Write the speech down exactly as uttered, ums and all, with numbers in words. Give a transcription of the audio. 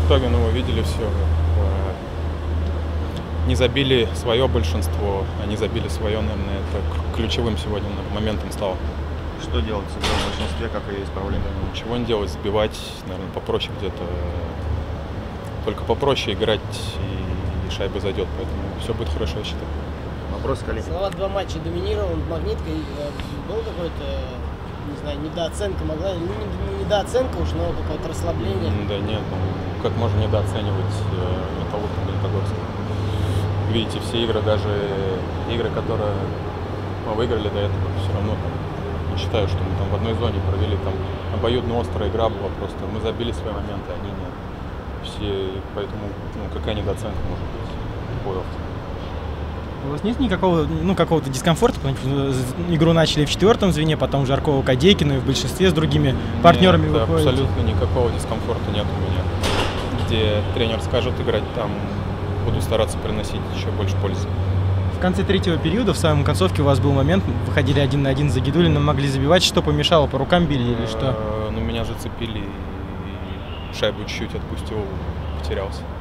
итоге, ну, вы видели все. Не забили свое большинство, они забили свое, наверное, это ключевым сегодня моментом стало. Что делать с игрой в большинстве, как ее исправлять? Ничего не делать, сбивать, наверное, попроще где-то. Только попроще играть, и шайба зайдет, поэтому все будет хорошо, я считаю. Вопрос, коллеги. Слова два матча доминировал, Магниткой был какой-то, не знаю, недооценка, могла, ну не недооценка уж, но какое-то расслабление. Да нет, ну, как можно недооценивать э, Металлург Магнитогорск? Видите, все игры, даже игры, которые мы выиграли до этого, все равно там, не считаю, что мы там в одной зоне провели, там обоюдно острая игра была, просто мы забили свои моменты, они нет. Все, поэтому, ну, какая недооценка может быть боев? У вас нет никакого, ну, какого-то дискомфорта, потому что игру начали в четвертом звене, потом Жаркова, Кадейкина, и в большинстве с другими партнерами нет, выходите? Абсолютно никакого дискомфорта нет у меня. Где тренер скажет играть, там буду стараться приносить еще больше пользы. В конце третьего периода, в самом концовке, у вас был момент, выходили один на один за Гидулиным, могли забивать. Что помешало, по рукам били или что? Ну, меня зацепили, и шайбу чуть-чуть отпустил, потерялся.